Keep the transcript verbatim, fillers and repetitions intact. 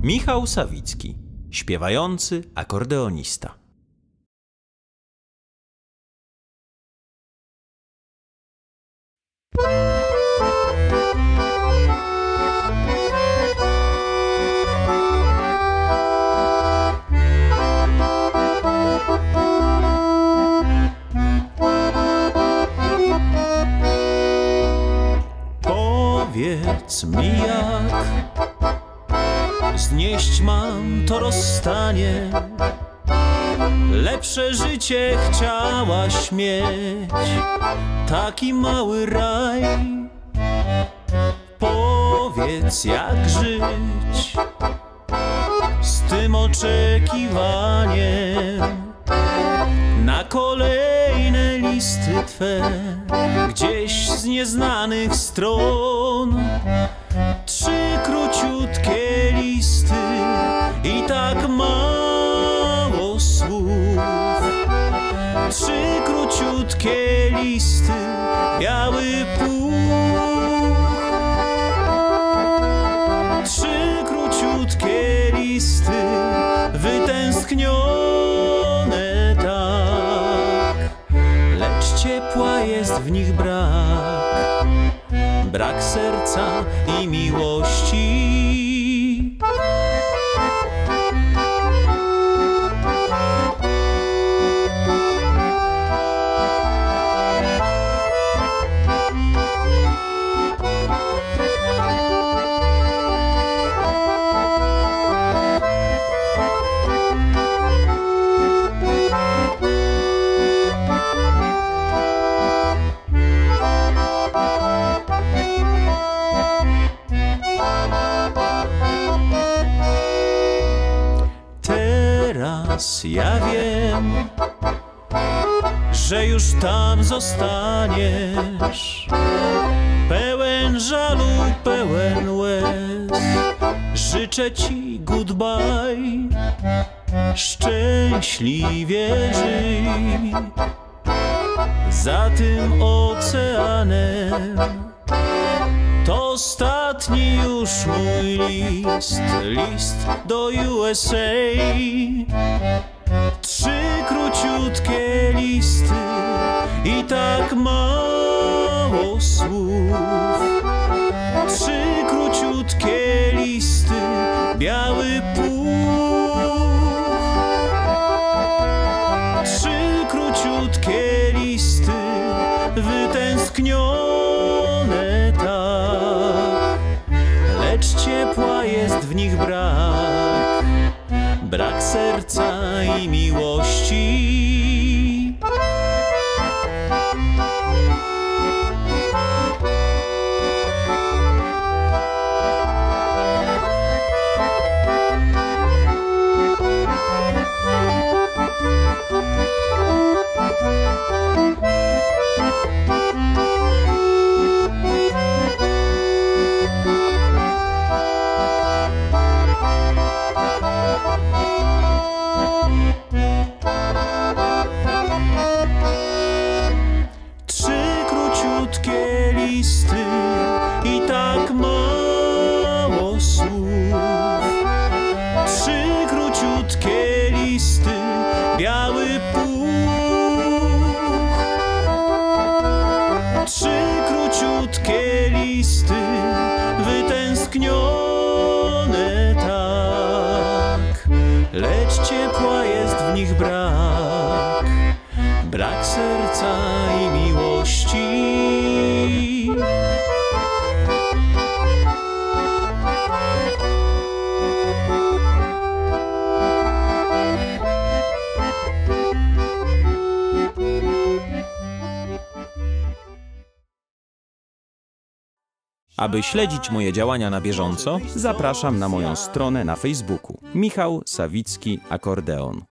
Michał Sawicki, śpiewający akordeonista. Powiedz mi, jak znieść mam to rozstanie. Lepsze życie chciałaś mieć, taki mały raj. Powiedz, jak żyć z tym oczekiwaniem na kolejne listy Twe gdzieś z nieznanych stron. Trzy króciutkie listy i tak mało słów. Trzy króciutkie listy, biały puch. Trzy króciutkie listy, wytęsknione tak, lecz ciepła jest w nich brak. Brak serca i miłości. Teraz ja wiem, że już tam zostaniesz, pełen żalu, pełen łez. Życzę Ci goodbye, szczęśliwie żyj za tym oceanem. To ostatni już mój list, list do U S A. Trzy króciutkie listy i tak mało słów. Trzy króciutkie listy, biały puch. Trzy króciutkie listy, wytęsknione tak, lecz ciepła jest w nich brak. Brak serca i miłości. Listy i tak mało słów. Trzy króciutkie listy, biały puch. Trzy króciutkie listy, wytęsknione tak, lecz ciepła jest w nich brak. Brak serca i miłości. Aby śledzić moje działania na bieżąco, zapraszam na moją stronę na Facebooku. Michał Sawicki Akordeon.